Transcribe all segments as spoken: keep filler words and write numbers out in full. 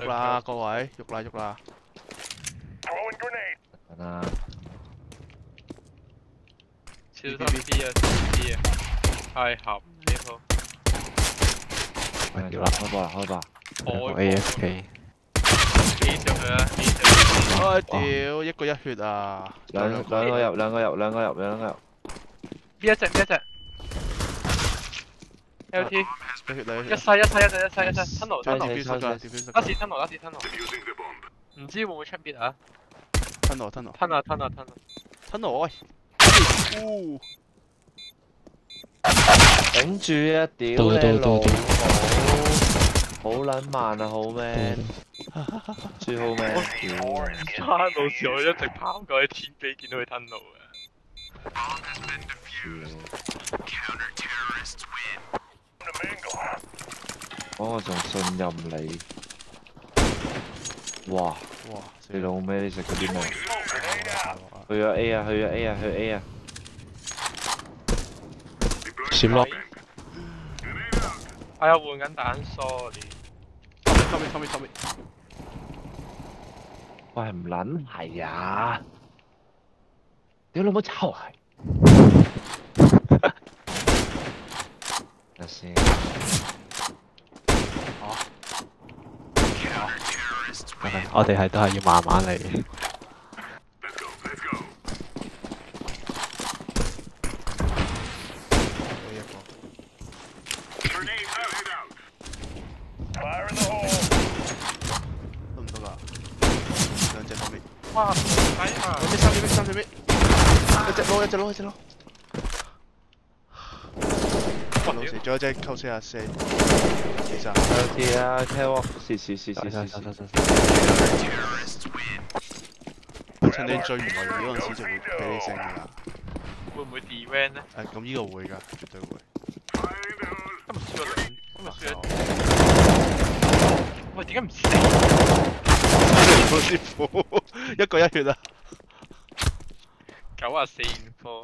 啦，各位，喐啦喐啦。 啊！ 小心啲啊，小心啲啊！太合呢鋪。 掉啦，開波啦，開波。 我 A F K。 起上去啊！起上去。 哎屌，一個一血啊！ 兩兩個入，兩個入，兩個入，兩個入。 邊一隻？邊一隻 ？L T。 一血兩血。 一世一世一世一世一世 tunnel tunnel。 拉屎 tunnel 拉屎 tunnel。唔知會唔會出邊啊 ？tunnel tunnel。 tunnel tunnel tunnel。 tunnel 喂。呜！ 頂住啊！屌你老母！好撚慢啊，好 man。最好 man。 差到時我一直跑過去天飛，見到佢 tunnel 啊！ 我仲信任你。哇！ 哇！ 你老味，你食嗰啲咩？去咗 A 啊！去咗 A 啊！去 A 啊！ 閃落。 哎呀，換緊彈 sorry。 come in come in come in。 喂，唔撚係啊！屌老母臭係！等先。 哦。 我哋係都係要慢慢嚟。 得唔得㗎？兩隻方面。 哇！睇下。 咩三隻咩三隻咩？一隻撈一隻撈一隻撈。老死，仲有隻扣四廿四。其實。 有啲啊 ，catwalk 試試試試試試。 趁你最唔為意嗰陣時就會俾你升㗎啦。 會唔會 defend 咧？ 誒，咁呢個會㗎，絕對會。 今日輸咗兩，今日輸咗。喂，點解唔死？ 老師傅，一個一血啊！ 九啊四五科。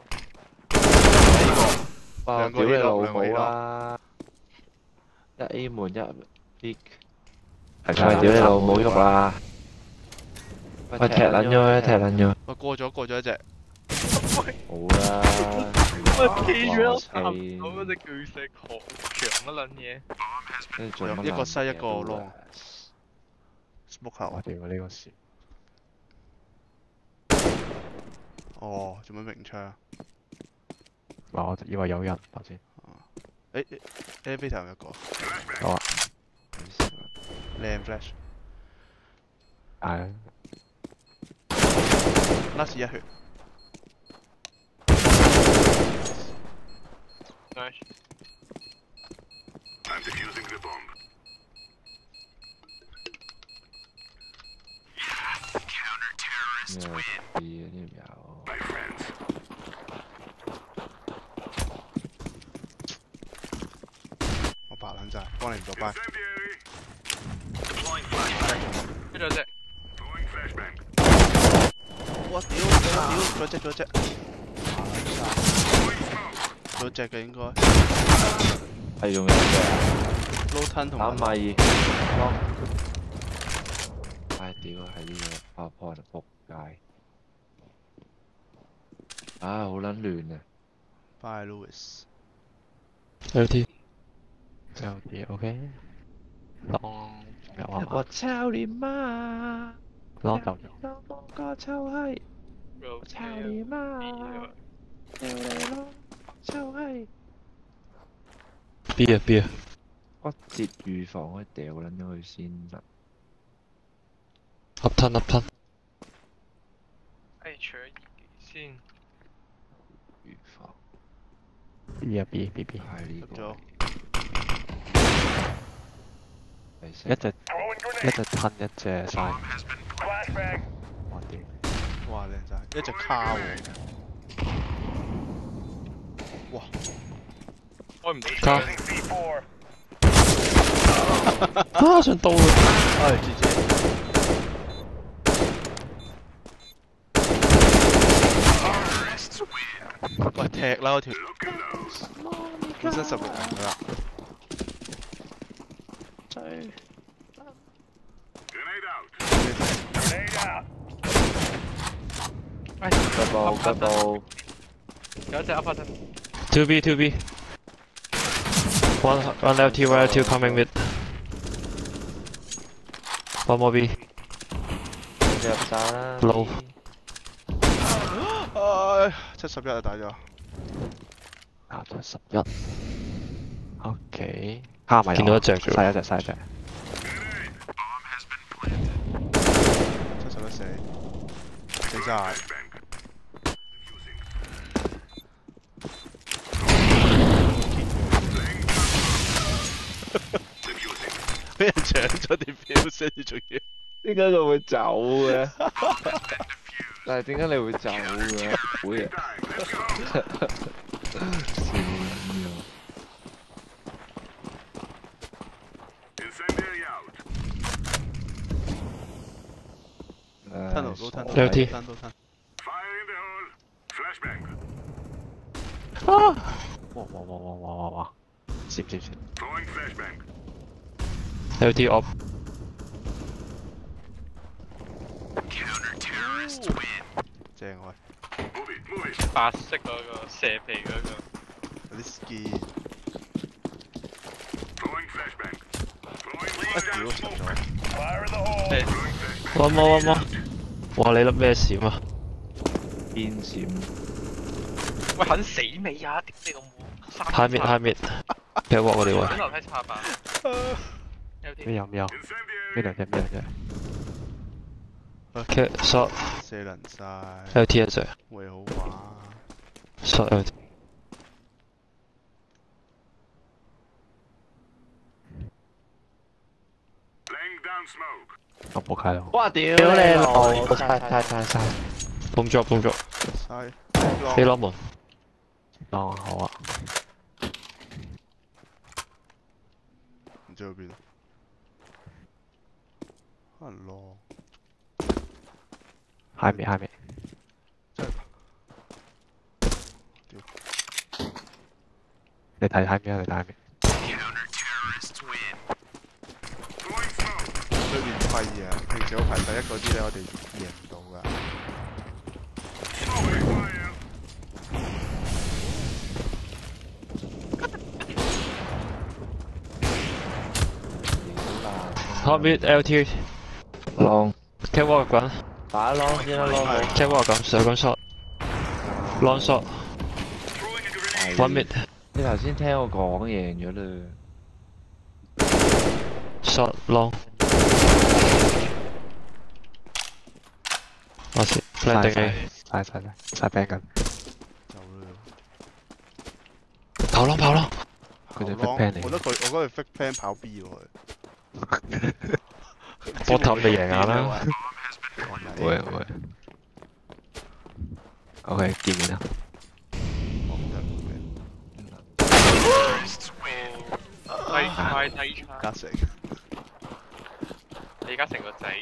哇！屌你老母啊！一 A 門一 B。係屌你老母喐啦！喂，踢撚咗佢，踢撚咗。 喂，過咗過咗一隻。 好啦。 喂，企住啦，差唔多嗰隻巨石好強乜撚嘢？ 跟住仲有一個西一個窿。smoke 下我哋喎呢個事。 哦，做咩鳴槍？ 嗱，我以為有人，頭先。 誒，elevator 有一個。 好啊。 靚 flash。 係。 last 一血。 Nice。I'm defusing the bomb. Yes, counter-terrorists win. 我白撚晒，幫你唔到班。 呢兩隻。 哇屌屌屌！仲有隻仲有隻。仲有隻嘅應該。 係用一隻。 low turn 同埋。 打米。唉屌，係呢個 PowerPoint 仆街。啊，好撚亂啊 ！Bye Louis。 L T。L T OK。當有啊嘛。 我操你媽！ 攞走咗。 當我個臭閪。我操你媽！屌你老臭閪！ B 啊 B 啊。 骨折預防可以掉撚咗佢先得。 合吞合吞。 誒，除咗先。 預防。 B 啊 B B B。 係呢個。 一隻一隻吞一隻晒。哇屌！ 哇靚晒，一隻卡喎。哇！ 開唔到卡。啊！上刀啦！ 唉，G G。喂，踢啦嗰條，本身十六人噶啦。 追。 哎， 腳步腳步， 有一隻 up 陣， two B two B one one L T one L two coming mid one more B 入晒啦。 low 唉，七十一啊，大咗。 打咗十一。OK，蝦咪見到一隻啫喎曬一隻曬一隻。 七十一死，死晒。俾人搶咗啲標先，仲要。 點解佢會走嘅？但係點解你會走嘅？會啊！笑吞到都吞到， L T 吞都吞。 啊！哇哇哇哇哇哇哇！閃閃閃！ L T op 正喂， 白色嗰個蛇皮嗰個， 有啲 ski。一屌死咗。 誒 one more one more 哇你粒咩閃啊邊閃？ 喂肯死未啊？屌你個母！ high mid high mid 劈鑊我哋喎上樓梯插板，有啲咩有咩有？咩兩隻咩兩隻？ OK shot 射輪晒， L T 一隻會好玩。 shot L T 我冇開咯。 哇屌屌你老！晒晒晒晒！ boom drop boom drop 晒， 飛落門當好啊！ 唔知去邊，可能落。 下面下面。 真係你睇下面啊！你睇下面。 對面廢啊！平時我排第一嗰啲咧，我哋贏唔到㗎。 top mid L T 浪 catwalk 緊打浪先啦，浪 catwalk 緊上緊 shot long shot one mid 你頭先聽我講贏咗啦。 shot long 我先 landing A 晒晒晒晒餅緊。 走啦。 跑浪跑浪佢隻跑 fake plan 嚟我覺得佢，我覺得佢 fake plan 跑 B 喎佢。 波塔你贏硬啦會會。OK， 見面啦。 低太低差， 加成。 李嘉誠個仔，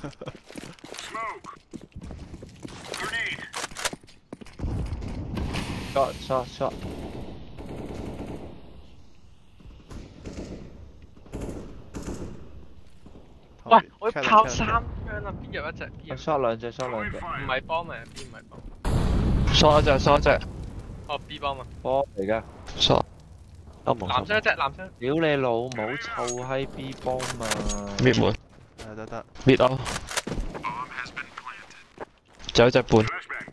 shot shot shot。 喂，我要炮三槍啊！邊有一隻？邊有 shot 兩隻 shot 兩隻。 唔係幫咪？邊唔係幫？ shot 一隻 shot 一隻哦 B 幫嘛？ 波嚟㗎。 shot 都冇。 男生一隻，男生。 屌你老母臭閪 B 幫嘛！ mid 門係得得。 mid out 仲有一隻半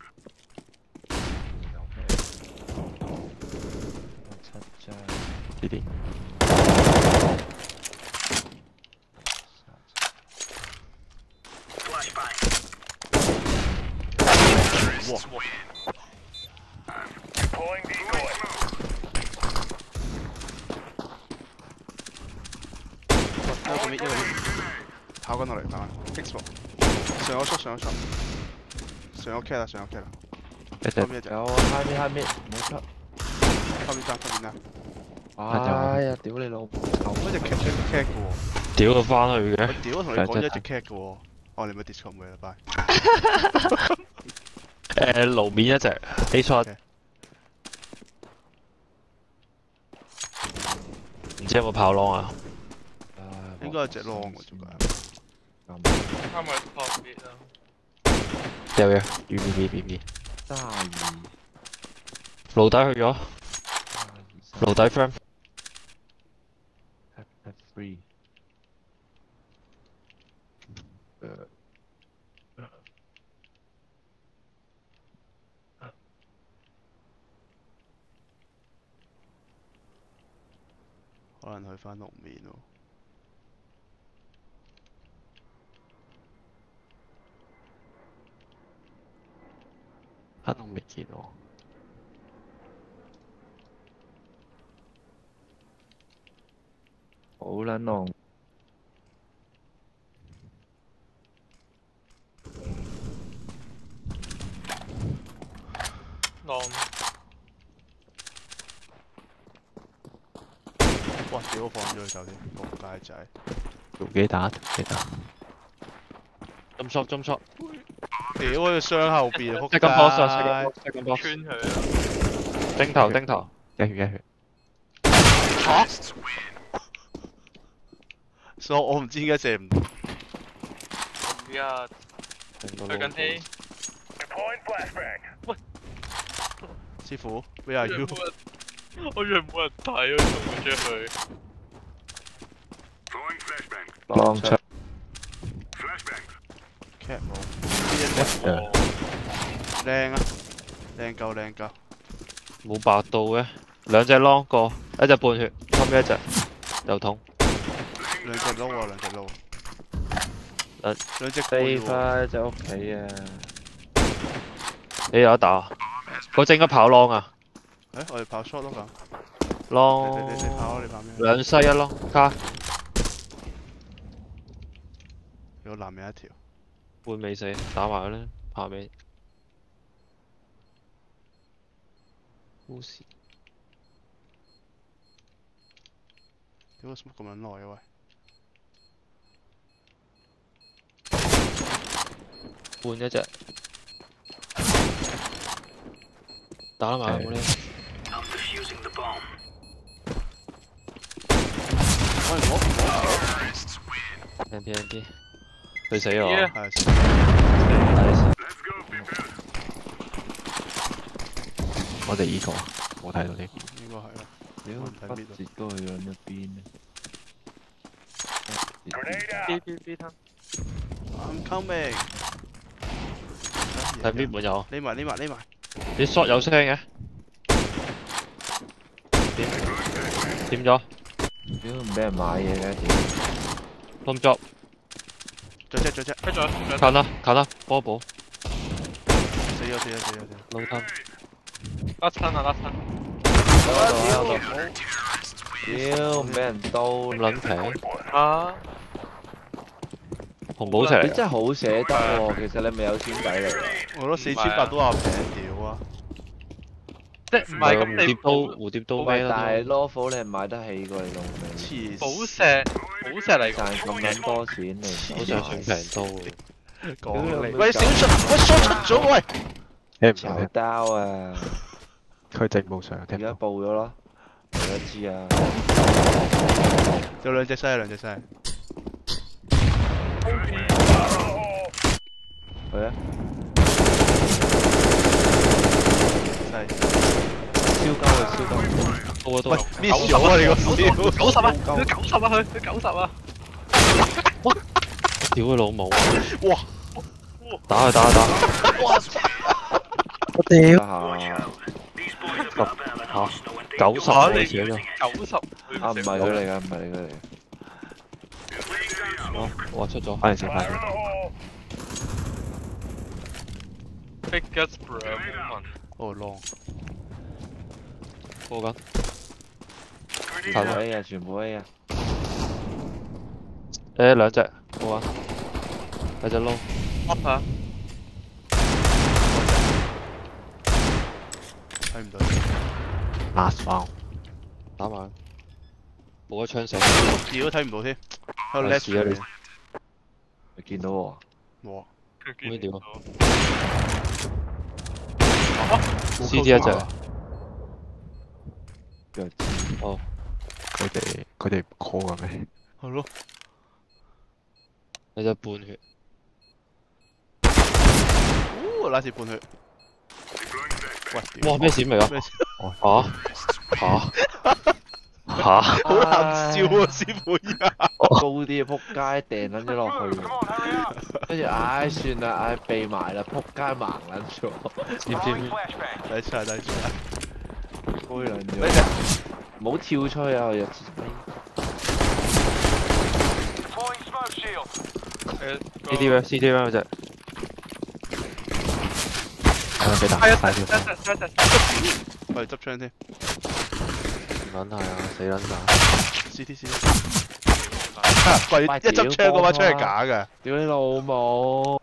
七張。 呢啲一個 mid 一個 mid， 跑緊落嚟，跑緊 X 上咗 shot 上咗 shot， 上咗 cat 啦上咗 cat 啦， 一隻有下面下面唔好出。 後面單後面單。 哎呀！屌你老母臭！ 嗰隻 cat 一隻 cat 嘅喎。 屌佢翻去嘅我屌我同你講咗一隻 cat 嘅喎。哦你咪 Discord 嘅啦拜。 誒路面一隻 A shot 唔知有冇跑浪啊？ 應該係隻 long 喎，仲係。 啱咪 top mid 啦。 掉嘢，B B B B B， 三二爐底去咗，爐底 frame， F three。 可能去翻龍面喎。 黑龍未見喎。 好撚濃。 浪哇！屌放咗佢走添，仆街仔。 條機打，條機打。中 shot 中 shot， 屌佢傷後邊啊！仆即咁 box 啊！即咁 box， 穿佢啊！ 叮頭叮頭，一血一血。 嚇！所以我唔知點解射唔到。 而家去緊 A。喂， 師傅，where are you？ 我以為冇人睇，我衝咗出去。 浪出。 Cat 冇。 哦， 靚啊！靚夠靚夠。 冇白到嘅，兩隻 long 個，一隻半血，後面一隻油桶。 兩隻撈啊！兩隻撈。 兩兩隻飛攰喎。 翻隻屋企啊！ 你有得打？嗰隻應該跑 long 啊誒，我哋跑 short 咯咁。你你你你跑啊！你跑咩？ 兩西一 long 加有南面一條。 半未死，打埋佢啦，怕未？冇事。 屌個 smoke 咁撚耐嘅喂。 半一隻，打得埋冇咧。 喂我 N T N T，佢死我。 Yeah 係。 我哋依個冇睇到添。 應該係啦。 屌，不截都去咗一邊啊 ！B B B 攤。 I'm coming。 睇邊門有？ 匿埋匿埋匿埋。 你 shot 有聲嘅？點？點咗？ 屌唔俾人買嘢嘅屌！ Home job， 再隻再隻。 跟住近啦近啦，波寶。 死咗死咗死咗死咗。 老吞。 甩親啊甩親！ 喺度喺度。屌，唔俾人刀咁撚平， 啊！ 紅寶石嚟㗎。 你真係好捨得喎，其實你咪有錢仔嚟㗎。 我攞四千八都話平屌啊！ 即係唔係咁你蝴蝶刀蝴蝶刀喂， 咩但係啦 Lawful 你係買得起過你老味。 黐寶石寶石嚟賺咁撚多錢你都，好想算平刀喎。 講你。喂小出，喂疏出咗喂。 聽唔潮聽？ 刀啊！ 佢正冇上而聽家報咗咯，大家知啊。 有兩隻西兩隻西。 去啊！ 西。 燒鳩啊燒鳩！ 刀啊刀喂，咩咗啊你個屌？ 九十啊！佢九十啊佢佢九十啊！ 屌佢老母！ 哇！ 打佢打佢打！我屌！嚇九十嚇你自己咗？ 九十啊唔係佢嚟㗎，唔係佢嚟㗎。 哦，我出咗，快啲先快啲。 Biggest bro moment。 哦 long。 過緊。 全部 A 啊，全部 A 啊。 誒兩隻，過緊。有隻撈。 up 啊！ 睇唔到。 Last round。打埋。冇一槍死。 屌都睇唔到添。喺度叻住你。 你見到我？ 冇啊。 佢咩屌啊 ？C D 一隻。 哦。 佢哋佢哋 call 嘅咩？ 係咯。 有隻半血。 屌，拉住半血。喂，屌哇咩閃嚟啊？ 咩事？ 哦嚇嚇嚇！ 好難笑喎，師傅呀！ 高啲嘅仆街掟撚咗落去，跟住唉算啦，唉避埋啦，仆街盲撚咗， 知唔知？ 第一次啊，第一次啊！ 灰撚咗，唔好跳出去啊！我弱智 C D 咩 ？C D 咩嗰隻？俾打係啊， 快得啲！ 得得得得。 我哋執槍添唔撚係啊！死撚晒！ ，C T C T。喂，一執槍嗰把槍係假嘅。 屌你老母！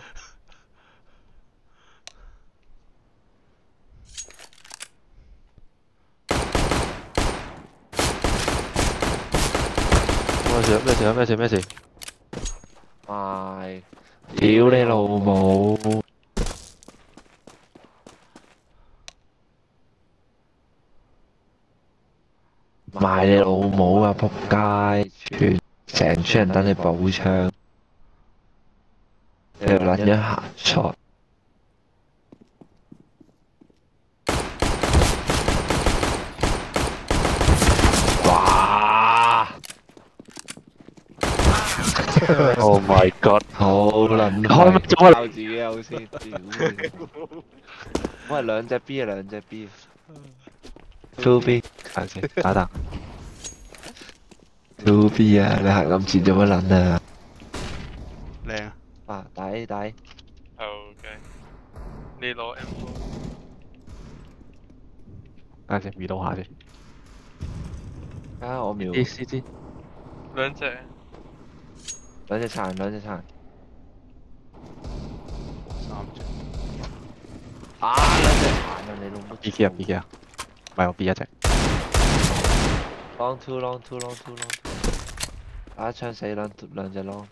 咩事？咩事啊？咩事？咩事？ 賣！屌你老母！賣你老母啊！仆街，全成村人等你補槍，你又撚咗下錯。哇 ！Oh my god！ 好撚開乜咗啊？ 靠自己有先，屌你！喂，兩隻 B 啊，兩隻 B。 Two B，睇先，打打。 Two B 啊，你行咁前做乜撚啊？ 靚啊！ 啊，打 A 打 A。 OK，你攞 M 四。 睇先，瞄到下先。 啊，我瞄。 C C D。 兩隻。 兩隻殘，兩隻殘。 三隻。 啊，兩隻殘啊！你老母。 B K 啊 B K 啊，唔係我 B 一隻。 Long two long two long two long two。打一槍死兩兩隻 long。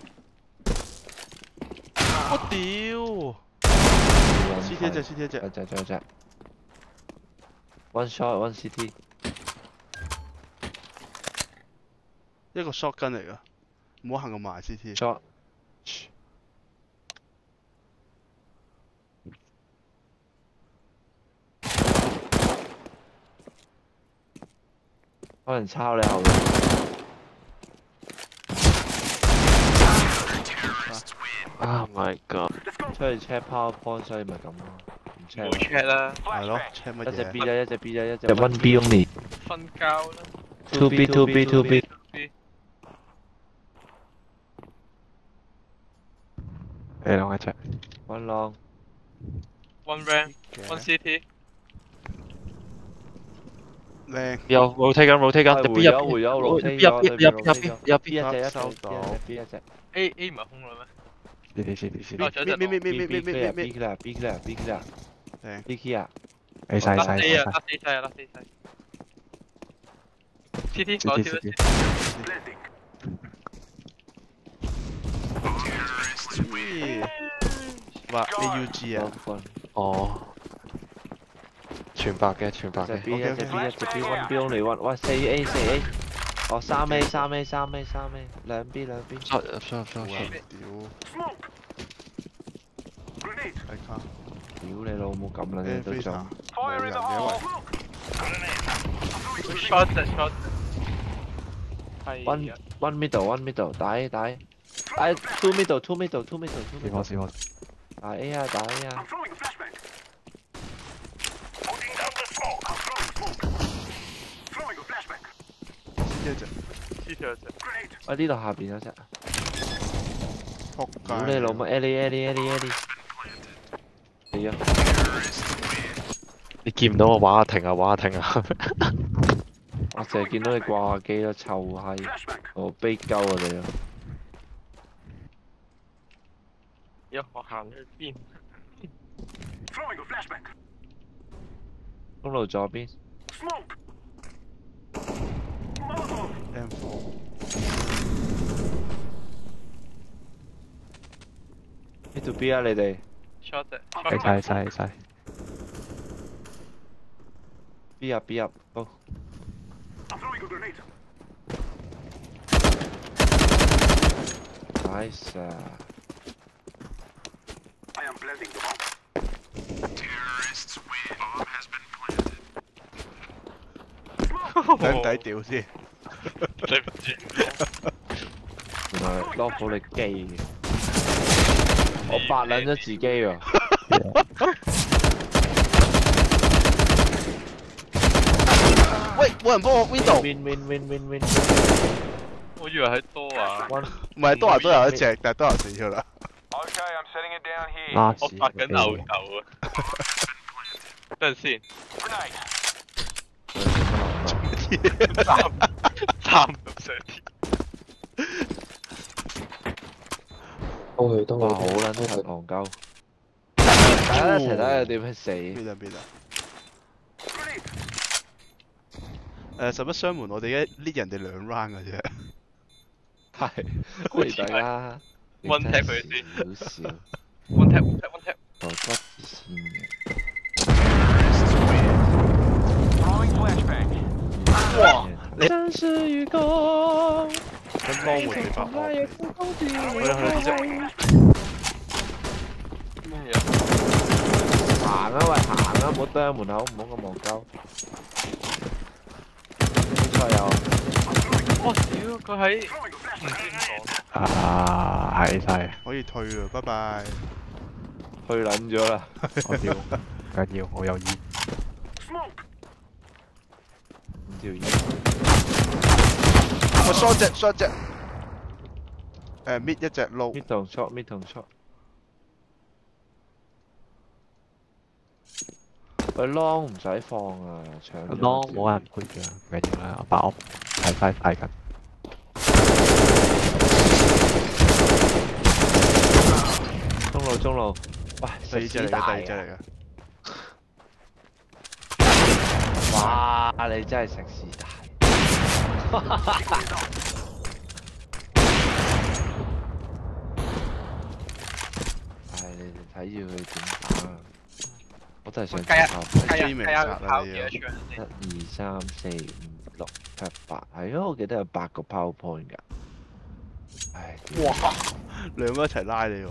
我屌 ！C T 一隻 C T 一隻。 一隻，仲有隻。One shot one C T。 一個 shotgun 嚟㗎，唔好行咁埋 C T。 shot。可能抄你後面。 Oh my god！ 出去 check PowerPoint，所以咪咁咯。唔 check 冇 check 啦， 係咯，check 乜一隻 B 嘢？ 啫，一隻 B 啫，一隻。 就 one B only。 瞓覺啦。 Two B two B two B。 你兩隻。 One long。 One ramp, one C T。 靚。 有 rotate 緊 rotate 緊， 回入咗回咗入 rotate 入咗入入入 B 一隻一收隻到 B 一隻。 A A 唔係空啦咩？ 你你先你先。 哦，仲有隻咩咩咩 B 咩 B 咩咩 clear 咩 B clear B clear B clear 靚。 B clear。 你晒晒拉死啊！ 晒。 拉死晒啊！拉死晒。C T 知知攞跳知。 咦？話 A U G 啊？ 哦。全白嘅，全白隻嘅。 B 一隻 B 一隻 B one B only one，喂四 A 四 A，哦三 A 三 A 三 A 三 A，兩 B 兩 B。 shot shot shot 哇 shot。 屌！睇卡。 屌你老母咁撚誒嘢都中非常。兩人嘅因為。 short 隻 short 隻。係 One 啊。 one middle one middle 打 A 打 A，哎 two middle two middle two middle two 死我 middle 死我。 打 A 啊打 A 啊。 一隻。 C T 有隻。 喂呢度下邊有隻。 仆街。 屌你老母 Ellie Ellie Ellie Ellie。係啊。 你見唔到我畫下停啊畫下停啊。 我成日見到你掛機咯，臭閪！我悲鳩啊你啊！ 一我行去邊？ 公路左邊。 M four。 呢度 B 啊你哋 short 隻。 你晒晒晒。 B 入 B 入，好。Nice 啊！ 抵唔抵屌先？ 對唔住。 原來 lock 到你機嘅，我白撚咗自己喎。 喂，冇人幫我 window。 win win win win win。 我以為喺多啊。 唔係多人都有一隻，但係多人死咗啦。 拉我發緊牛頭啊！等陣先。三三咁上天。 都去都哇！好去， 撚柒戇鳩。大家一齊睇下點樣死。 邊啊邊啊！誒，實不相瞞，我哋一 lead 人哋兩 round 嘅啫。 係，不如大家 one tap 佢先。 少少。 one tap one tap one tap。 頭骨線嘅。 哇！你真是愚公。 咁幫回你發惡。去啦去啦，知咩嘢？ 行啊喂，行啊！唔好啄門口，唔好咁戇鳩。邊個有？ 我屌，佢喺唔知點講。 啊，係晒， 可以退啦，拜拜。 去撚咗啦！ 我屌，唔緊要，我有煙。 五條煙。 我 short 隻 short 隻。誒 mid 一隻 low。 mid 同 shot mid 同 shot。佢 long 唔使放啊，搶。 long 冇人配嘅，唔緊要啦，我把屋睇翻睇緊。 中路中路，喂， 第二隻嚟嘅，第二隻嚟嘅。 哇！你真係食屎大。唉，你哋睇住佢點打啊！我真係想計下睇計下明計下殺跑啊你要幾多槍一先？ 二三四五六七八，係咯，我記得有八個 PowerPoint 㗎。唉， 哇！兩個一齊拉你喎。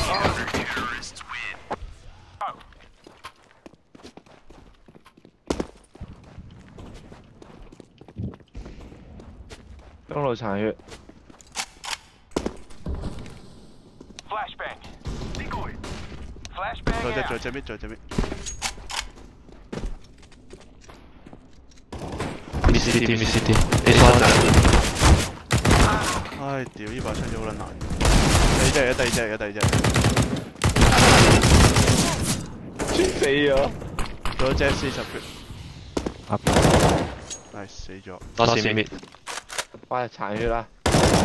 中路殘血。 再隻再隻 mid 再隻 mid。 V C D V C D，A 三唉，屌！呢把槍真好撚難。第二隻嚟嘅，第二隻嚟嘅，第二隻。 穿死咗。 仲有隻四十血。 啊， 唉，死咗。 多線滅。 喂，殘血啦！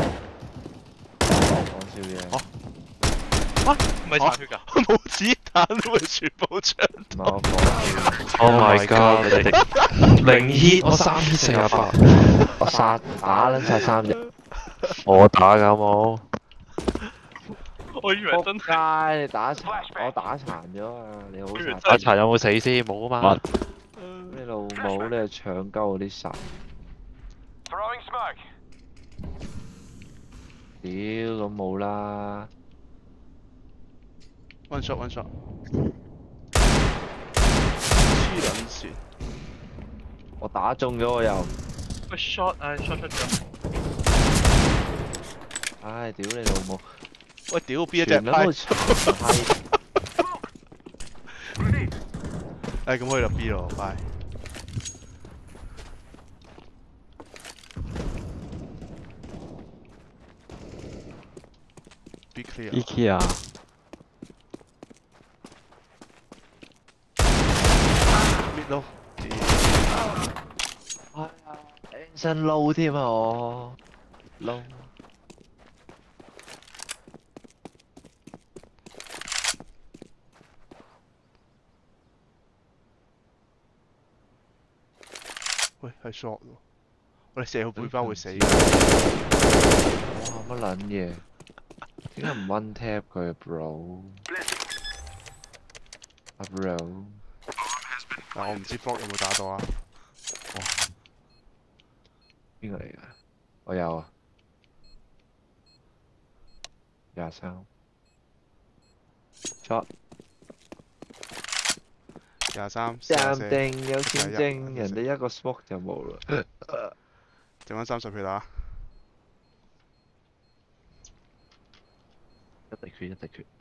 講笑嘢。 哦唔係殘血㗎。 冇子彈都會全部槍。 唔係我講笑。 Oh my god！你哋零 hit，我三 hit 四廿八， 我殺打撚晒三隻。 我打㗎冇。 我以為真係。 仆街！你打殘，我打殘咗啊！你好殘。 阿查有冇死先？冇啊嘛。 你老母，你係搶鳩嗰啲神。屌，咁冇啦。 One shot one shot。黐撚線。 我打中咗我又。 喂 shot 啊 shot 出咗。 唉，屌你老母！ 喂，屌 B 一隻全撚都殘閪。 誒，咁可以入 B 咯，拜。B clear。 IKEA。 mid 咯。 係啊 ，Anson low 添啊我。low。 喂，係 short 喎。我哋射個背包會死。 哇！乜撚嘢？點解唔 one tap 佢啊 ，bro？啊 bro。 但我唔知 block 有冇打到啊。 哇！邊個嚟㗎？我有啊。廿三。shot。 廿三、四十暫四， 定有錢廿證，人哋一個 smoke 就冇啦。 剩翻三十血啦。 一滴血，一滴血。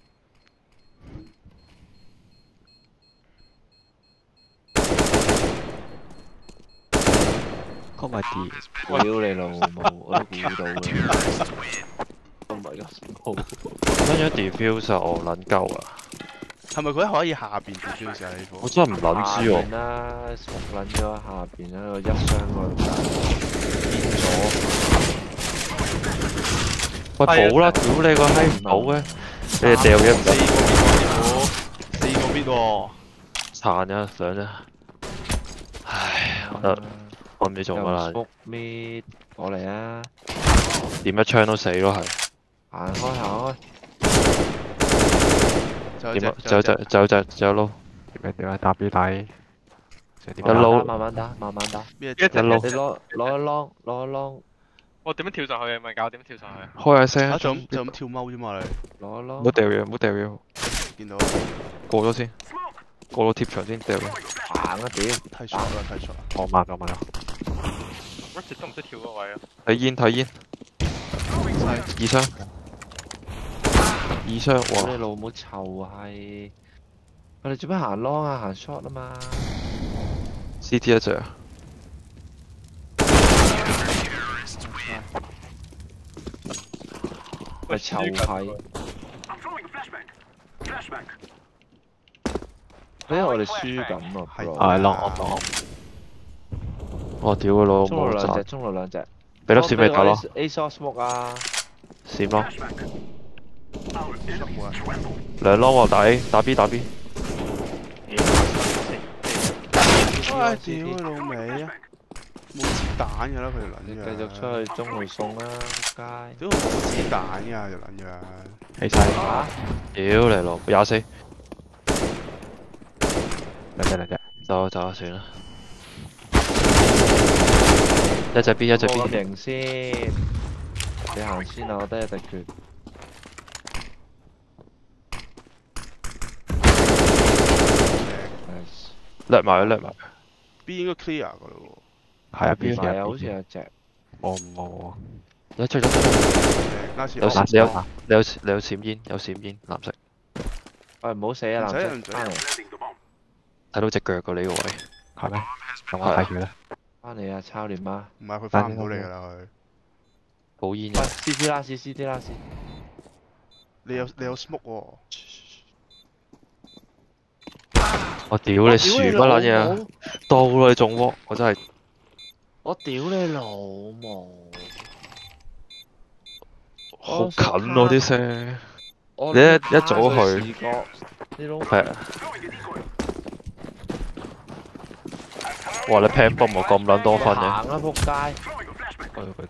講埋啲， 屌你老母，我都估到嘅。Oh my god！好， 跟咗 diffuse 我撚鳩啊！ 係咪佢可以下邊 defuse 啊？呢個我真係唔撚知喎。 啦，smoke 撚咗下邊喺度一箱嗰度變咗。 喂，補啦！屌你個閪唔補嘅，你哋掉嘢唔得。 四個 bit 喎， 殘啊，上啫。唉，我我唔知做乜啦。 smoke mid 過嚟啊！ 點一槍都死咯，係。 行開行開。 點啊？就就就就就撈。 點解點解打 B 底？ 一撈慢慢打，慢慢打。 咩？ 一隻一撈你攞攞一窿，攞一窿， 我點樣跳上去啊？問教點跳上去？ 開下聲啊， 啊！ 就咁就咁跳踎啫嘛你。 攞一唔好窿。 掉嘢，唔好掉嘢， 見到過咗先，過到貼牆先掉嘢。 行啊屌！ 睇錯啦，睇錯啦。 我慢我慢啊！ 我一直都唔識跳嗰位啊！ 睇煙睇煙，二箱，二箱，哇！ 你老母臭係！我哋做咩行 long 啊？行 short 啊嘛！ C T 一隻啊！ 咪臭係！因為我哋輸緊啊係 ，bro。 係落我落。 我屌佢老母中路兩隻， 賺， 中路兩隻。 俾粒閃你打咯， A short smoke 啊！ 閃咯， shot 冇啊！ 兩撈喎，打 A，打 B 打 B， 唉，屌佢老味啊！冇子彈㗎啦，佢條你撚樣。 繼續出去中路送啦，仆街！ 屌冇子彈㗎條撚樣。 起晒嚇！ 屌你老母廿四， 兩隻兩隻。 走啊走啊算啦，一隻 B 一隻 B， 冇咁型先，你行先啊！我得一滴血。Nice。 掠埋佢掠埋佢， B 應該 clear 㗎咯係啊，B 唔係啊，好嘅。 似有隻。 我冇。 一出咗出， 喎。last 有 round 閃你有你有你有閃煙有閃煙藍色， 喂，唔好死啊！ 唔使藍唔使色翻嚟， 睇到隻腳個呢個位， 係咩？咁我睇住啦。 翻嚟啊！抄你媽！ 唔係佢翻唔到嚟㗎啦佢。 喂補煙嘅， ，C T 啦，C C T 啦，C。 你有你有 smoke 喎。 我屌你樹乜撚嘢啊！到啦你中喎，我真係我屌你老母！ 好近喎啲聲， 我你一一早去視覺，你老係啊！哇你 pan bomb 我咁撚多分嘅， 行啦仆街！ 佢佢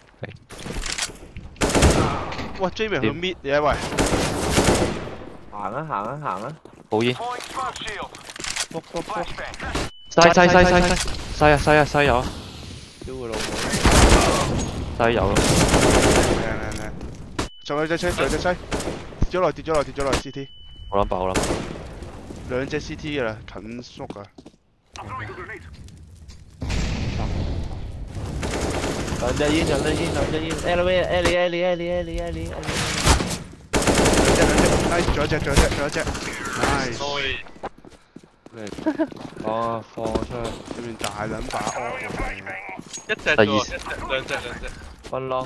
喂 J 咪去 mid 嘅喂。 行啊行啊行啊！ 補煙， 卜卜卜！ 西西西西西西啊西啊西有啊屌佢老母！ 西有咯， 靚靚靚。仲有隻車，仲有隻西。跌咗落，跌咗落，跌咗落 C T。 我諗爆我諗爆， 兩隻 C T 㗎啦，近縮啊。 兩隻煙，兩隻煙，兩隻煙！Ellie Ellie Ellie Ellie Ellie Ellie Ellie。 兩隻兩隻，nice，仲有一隻，仲有一隻，仲有一隻，nice。 所以哦，放我出去， 對面大撚把惡喎。 一隻啫喎，一隻兩隻兩隻。 分咯。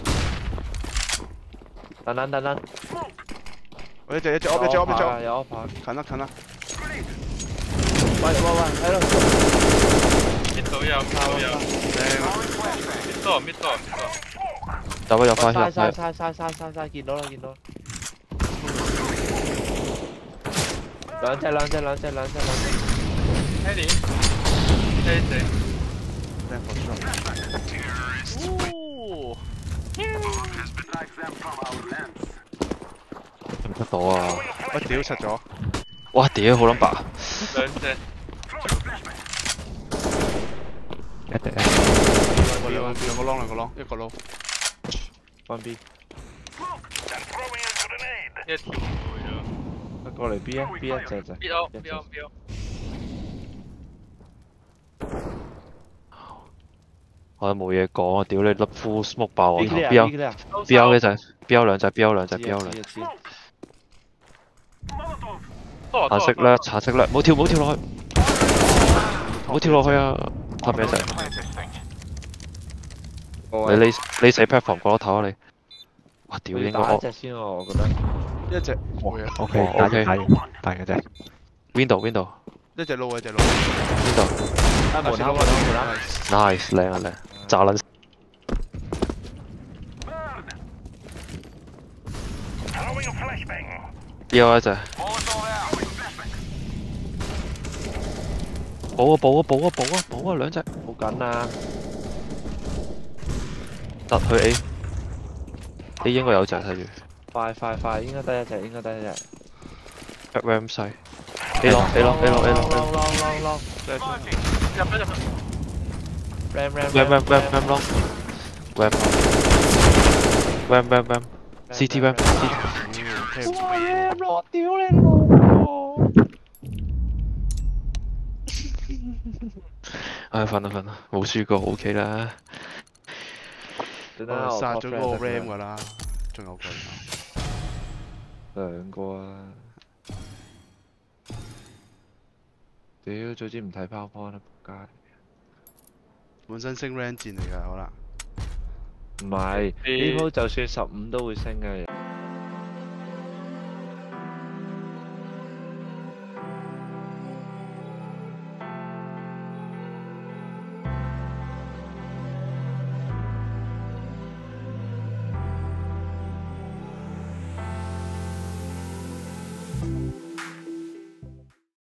等等等等， 我一隻一隻 op 一隻 op 一隻 op， 有一排。 近啦近啦。 喂喂喂，喺度。 搣到有，搣到有， 靚啊！ 搣多搣多搣多。 有啊有快晒有快， 晒晒晒晒晒晒，見到啦見到啦。兩隻兩隻兩隻兩隻兩隻。 Eddie，Eddie， 靚 for sure。 哦， 唔得到啊！ 喂屌實咗。 哇屌好撚白， 兩隻。 一隻。 喂兩個兩個 long 兩個 long 一個 long。 翻 B， 一條咗。 過嚟 B 啊 B 一隻隻。 B O B O B O。 我冇嘢講啊！屌你粒 full smoke 爆我頭， 邊邊有邊啊？ 邊有呢隻？邊有兩隻？邊有兩隻？邊有兩隻？橙色咧，橙色咧，冇跳冇跳落去，冇跳落去啊！拍咩隻？你你你死 platform 過咗頭啊你！哇屌應該我打一隻先喎，我覺得。 一隻冇嘢， O K，打完打完打完嘅啫。 window window 一隻路一隻路。 window 啊門口門口門口。 nice 靚啊靚，炸撚！邊有一隻？補啊補啊補啊補啊補啊兩隻， 好緊啊！ 突去 A， A 應該有隻睇住。 快快快，應該得一隻，應該得一隻。 back ram 細 A 落 A 落 A 落 A 落 long long long long。入咗入咗。ram ram ram ram ram ram long ram ram ram ram CT ram CT。 哇 ram 落，屌你老母！ 唉瞓啦瞓啦，冇輸過 OK 啦。 我殺咗嗰個 ram 㗎啦，仲有個。 兩個啊！屌，早知唔睇 PowerPoint 啦，仆街！ 本身升 ram 戰嚟㗎可能。 唔係，呢鋪就算十五都會升嘅。